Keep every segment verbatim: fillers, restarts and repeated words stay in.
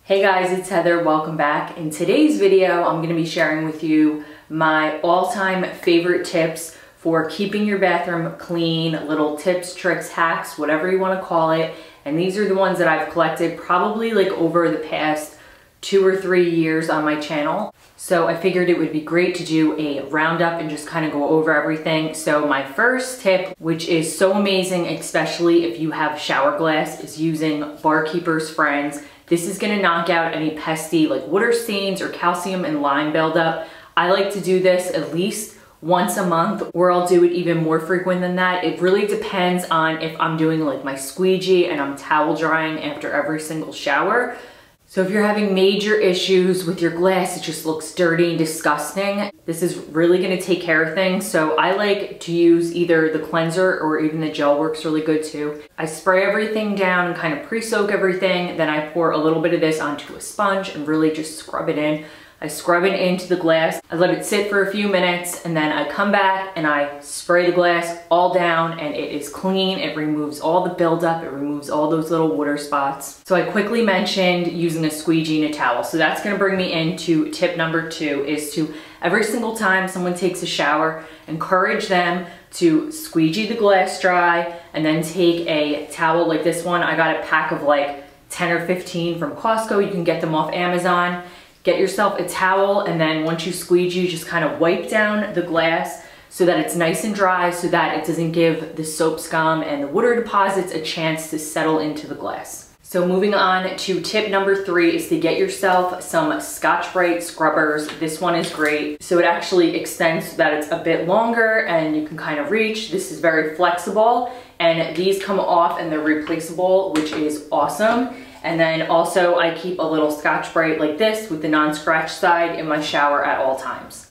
Hey guys, it's Heather, welcome back. In today's video, I'm gonna be sharing with you my all-time favorite tips for keeping your bathroom clean, little tips, tricks, hacks, whatever you wanna call it. And these are the ones that I've collected probably like over the past two or three years on my channel. So I figured it would be great to do a roundup and just kind of go over everything. So my first tip, which is so amazing, especially if you have shower glass, is using Barkeeper's Friends. This is gonna knock out any pesty like water stains or calcium and lime buildup. I like to do this at least once a month, or I'll do it even more frequent than that. It really depends on if I'm doing like my squeegee and I'm towel drying after every single shower. So if you're having major issues with your glass, it just looks dirty and disgusting, this is really gonna take care of things. So I like to use either the cleanser or even the gel works really good too. I spray everything down and kind of pre-soak everything, then I pour a little bit of this onto a sponge and really just scrub it in. I scrub it into the glass, I let it sit for a few minutes, and then I come back and I spray the glass all down and it is clean. It removes all the buildup, it removes all those little water spots. So I quickly mentioned using a squeegee and a towel. So that's gonna bring me into tip number two, is to every single time someone takes a shower, encourage them to squeegee the glass dry and then take a towel like this one. I got a pack of like ten or fifteen from Costco. You can get them off Amazon. Get yourself a towel, and then once you squeegee, just kind of wipe down the glass so that it's nice and dry, so that it doesn't give the soap scum and the water deposits a chance to settle into the glass. So moving on to tip number three is to get yourself some Scotch-Brite scrubbers. This one is great. So it actually extends so that it's a bit longer and you can kind of reach. This is very flexible, and these come off and they're replaceable, which is awesome. And then also I keep a little Scotch-Brite like this with the non-scratch side in my shower at all times.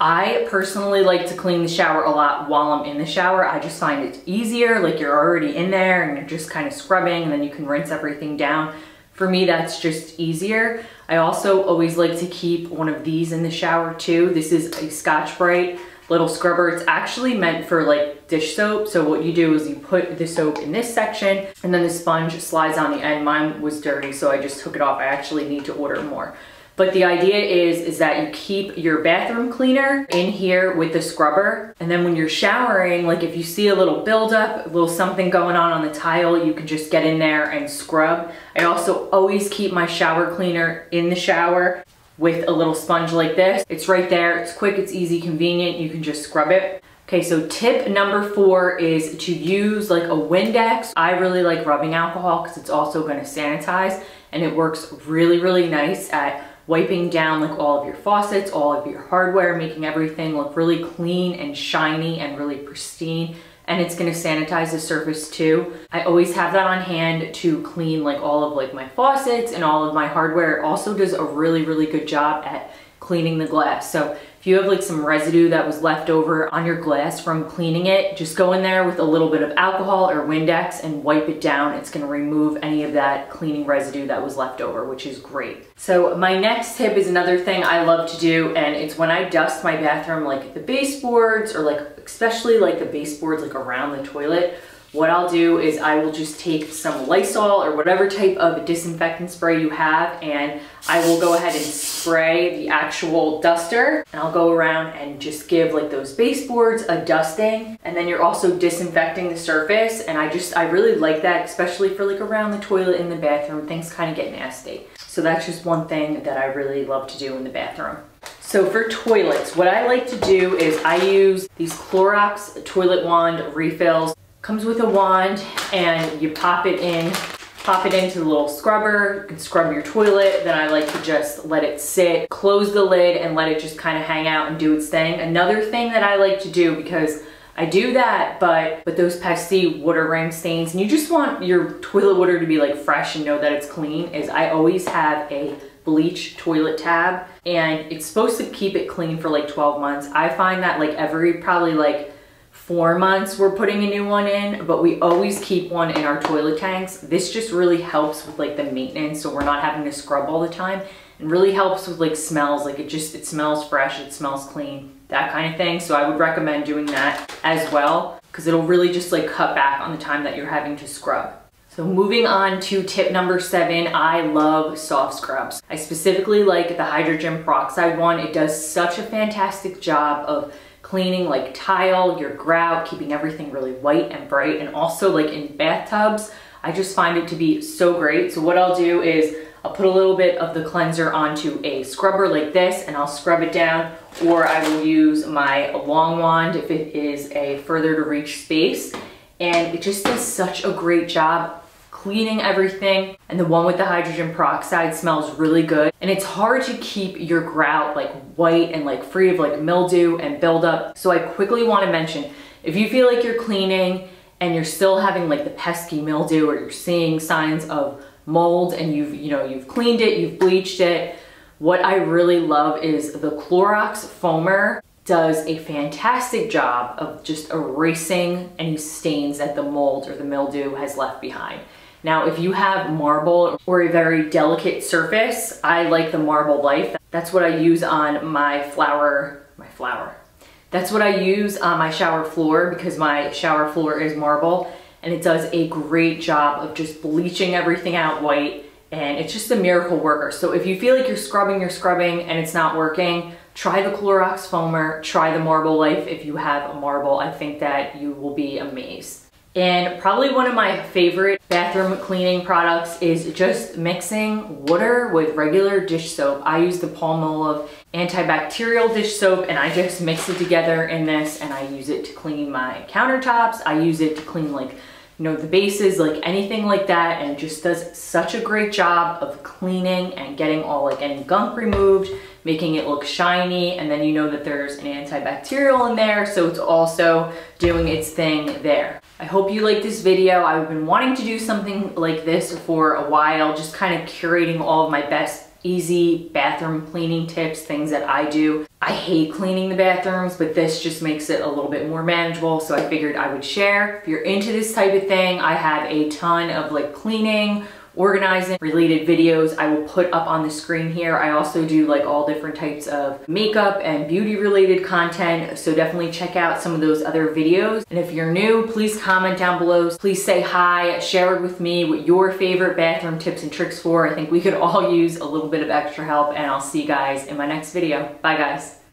I personally like to clean the shower a lot while I'm in the shower. I just find it easier, like you're already in there and you're just kind of scrubbing and then you can rinse everything down. For me, that's just easier. I also always like to keep one of these in the shower too. This is a Scotch-Brite little scrubber. It's actually meant for like dish soap. So what you do is you put the soap in this section and then the sponge slides on the end. Mine was dirty, so I just took it off. I actually need to order more. But the idea is, is that you keep your bathroom cleaner in here with the scrubber. And then when you're showering, like if you see a little buildup, a little something going on on the tile, you can just get in there and scrub. I also always keep my shower cleaner in the shower with a little sponge like this. It's right there, it's quick, it's easy, convenient, you can just scrub it. Okay, so tip number four is to use like a Windex. I really like rubbing alcohol because it's also gonna sanitize, and it works really, really nice at wiping down like all of your faucets, all of your hardware, making everything look really clean and shiny and really pristine. And it's gonna sanitize the surface too. I always have that on hand to clean like all of like my faucets and all of my hardware. It also does a really, really good job at cleaning the glass. So if you have like some residue that was left over on your glass from cleaning it, just go in there with a little bit of alcohol or Windex and wipe it down. It's gonna remove any of that cleaning residue that was left over, which is great. So my next tip is another thing I love to do, and it's when I dust my bathroom, like the baseboards, or like especially like the baseboards like around the toilet. What I'll do is I will just take some Lysol or whatever type of disinfectant spray you have, and I will go ahead and spray the actual duster, and I'll go around and just give like those baseboards a dusting, and then you're also disinfecting the surface. And I just, I really like that, especially for like around the toilet in the bathroom, things kind of get nasty. So that's just one thing that I really love to do in the bathroom. So for toilets, what I like to do is I use these Clorox toilet wand refills. Comes with a wand, and you pop it in, pop it into the little scrubber. You can scrub your toilet. Then I like to just let it sit, close the lid, and let it just kind of hang out and do its thing. Another thing that I like to do, because I do that, but with those pesky water ring stains, and you just want your toilet water to be like fresh and know that it's clean, is I always have a bleach toilet tab, and it's supposed to keep it clean for like twelve months. I find that like every probably like four months we're putting a new one in, but we always keep one in our toilet tanks. This just really helps with like the maintenance, so we're not having to scrub all the time, and really helps with like smells. Like it just, it smells fresh, it smells clean, that kind of thing. So I would recommend doing that as well, because it'll really just like cut back on the time that you're having to scrub. So moving on to tip number seven, I love soft scrubs. I specifically like the hydrogen peroxide one. It does such a fantastic job of cleaning like tile, your grout, keeping everything really white and bright, and also like in bathtubs. I just find it to be so great. So what I'll do is I'll put a little bit of the cleanser onto a scrubber like this and I'll scrub it down, or I will use my long wand if it is a further to reach space. And it just does such a great job cleaning everything. And the one with the hydrogen peroxide smells really good. And it's hard to keep your grout like white and like free of like mildew and buildup. So I quickly want to mention, if you feel like you're cleaning and you're still having like the pesky mildew, or you're seeing signs of mold and you've, you know, you've cleaned it, you've bleached it, what I really love is the Clorox Foamer does a fantastic job of just erasing any stains that the mold or the mildew has left behind. Now, if you have marble or a very delicate surface, I like the Marble Life. That's what I use on my flower, my flower. That's what I use on my shower floor, because my shower floor is marble, and it does a great job of just bleaching everything out white, and it's just a miracle worker. So if you feel like you're scrubbing, you're scrubbing and it's not working, try the Clorox Foamer, try the Marble Life if you have a marble. I think that you will be amazed. And probably one of my favorite bathroom cleaning products is just mixing water with regular dish soap. I use the Palmolive antibacterial dish soap, and I just mix it together in this, and I use it to clean my countertops. I use it to clean like, you know, the bases, like anything like that, and it just does such a great job of cleaning and getting all like any gunk removed, making it look shiny, and then you know that there's an antibacterial in there, so it's also doing its thing there. I hope you like this video. I've been wanting to do something like this for a while, just kind of curating all of my best easy bathroom cleaning tips, things that I do. I hate cleaning the bathrooms, but this just makes it a little bit more manageable, so I figured I would share. If you're into this type of thing, I have a ton of like cleaning, organizing related videos I will put up on the screen here. I also do like all different types of makeup and beauty related content, so definitely check out some of those other videos. And if you're new, please comment down below. Please say hi, share with me what your favorite bathroom tips and tricks for. I think we could all use a little bit of extra help, and I'll see you guys in my next video. Bye guys.